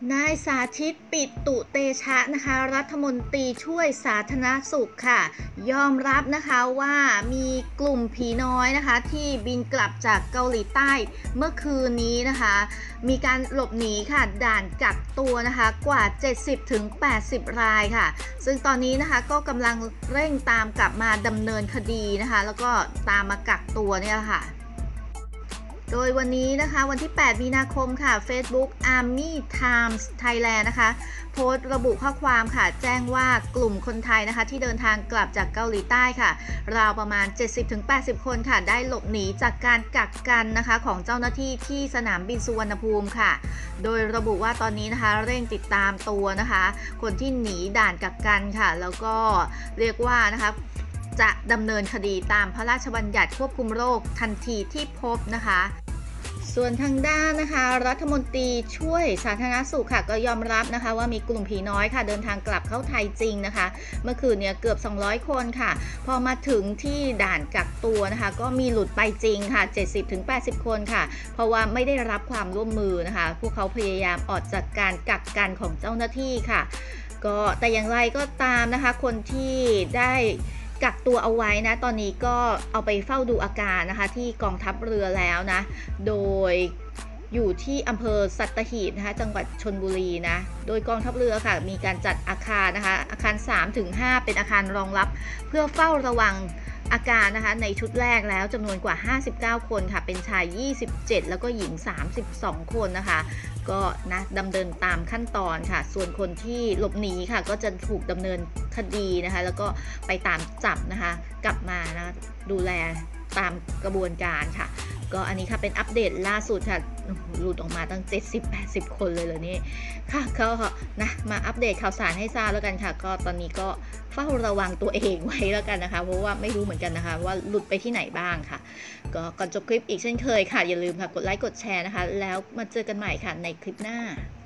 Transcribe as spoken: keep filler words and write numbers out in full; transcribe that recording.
นายสาธิตปิตุเตชะนะคะรัฐมนตรีช่วยสาธารณสุขค่ะยอมรับนะคะว่ามีกลุ่มผีน้อยนะคะที่บินกลับจากเกาหลีใต้เมื่อคืนนี้นะคะมีการหลบหนีค่ะด่านกักตัวนะคะกว่า เจ็ดสิบถึงแปดสิบ รายค่ะซึ่งตอนนี้นะคะก็กำลังเร่งตามกลับมาดำเนินคดีนะคะแล้วก็ตามมากักตัวเนี่ยค่ะโดยวันนี้นะคะวันที่ แปด มีนาคมค่ะ Facebook Army Times Thailand นะคะโพสต์ระบุข้อความค่ะแจ้งว่ากลุ่มคนไทยนะคะที่เดินทางกลับจากเกาหลีใต้ค่ะราวประมาณ เจ็ดสิบถึงแปดสิบ คนค่ะได้หลบหนีจากการกักกันนะคะของเจ้าหน้าที่ที่สนามบินสุวรรณภูมิค่ะโดยระบุว่าตอนนี้นะคะเร่งติดตามตัวนะคะคนที่หนีด่านกักกันค่ะแล้วก็เรียกว่านะคะจะดำเนินคดีตามพระราชบัญญัติควบคุมโรคทันทีที่พบนะคะส่วนทางด้านนะคะรัฐมนตรีช่วยสาธารณสุขค่ะก็ยอมรับนะคะว่ามีกลุ่มผีน้อยค่ะเดินทางกลับเข้าไทยจริงนะคะเมื่อคืนเนี่ยเกือบสองร้อยคนค่ะพอมาถึงที่ด่านกักตัวนะคะก็มีหลุดไปจริงค่ะ เจ็ดสิบถึงแปดสิบ คนค่ะเพราะว่าไม่ได้รับความร่วมมือนะคะพวกเขาพยายามออกจากการกักกันของเจ้าหน้าที่ค่ะก็แต่อย่างไรก็ตามนะคะคนที่ได้กักตัวเอาไว้นะตอนนี้ก็เอาไปเฝ้าดูอาการนะคะที่กองทัพเรือแล้วนะโดยอยู่ที่อำเภอสัตหีบนะคะจังหวัดชลบุรีนะโดยกองทัพเรือค่ะมีการจัดอาคารนะคะอาคาร สามถึงห้า เป็นอาคารรองรับเพื่อเฝ้าระวังอาการนะคะในชุดแรกแล้วจำนวนกว่า ห้าสิบเก้า คนค่ะเป็นชาย ยี่สิบเจ็ด แล้วก็หญิง สามสิบสอง คนนะคะก็นะดำเนินตามขั้นตอนค่ะส่วนคนที่หลบหนีค่ะก็จะถูกดำเนินคดีนะคะแล้วก็ไปตามจับนะคะกลับมานะดูแลตามกระบวนการค่ะก็อันนี้ค่ะเป็นอัปเดตล่าสุดค่ะหลุดออกมาตั้ง เจ็ดสิบแปดสิบ คนเลยเลยนี่ค่ะก็นะมาอัปเดตข่าวสารให้ทราบแล้วกันค่ะก็ตอนนี้ก็เฝ้าระวังตัวเองไว้แล้วกันนะคะเพราะว่าไม่รู้เหมือนกันนะคะว่าหลุดไปที่ไหนบ้างค่ะก็ก่อนจบคลิปอีกเช่นเคยค่ะอย่าลืมค่ะกดไลค์กดแชร์นะคะแล้วมาเจอกันใหม่ค่ะในคลิปหน้า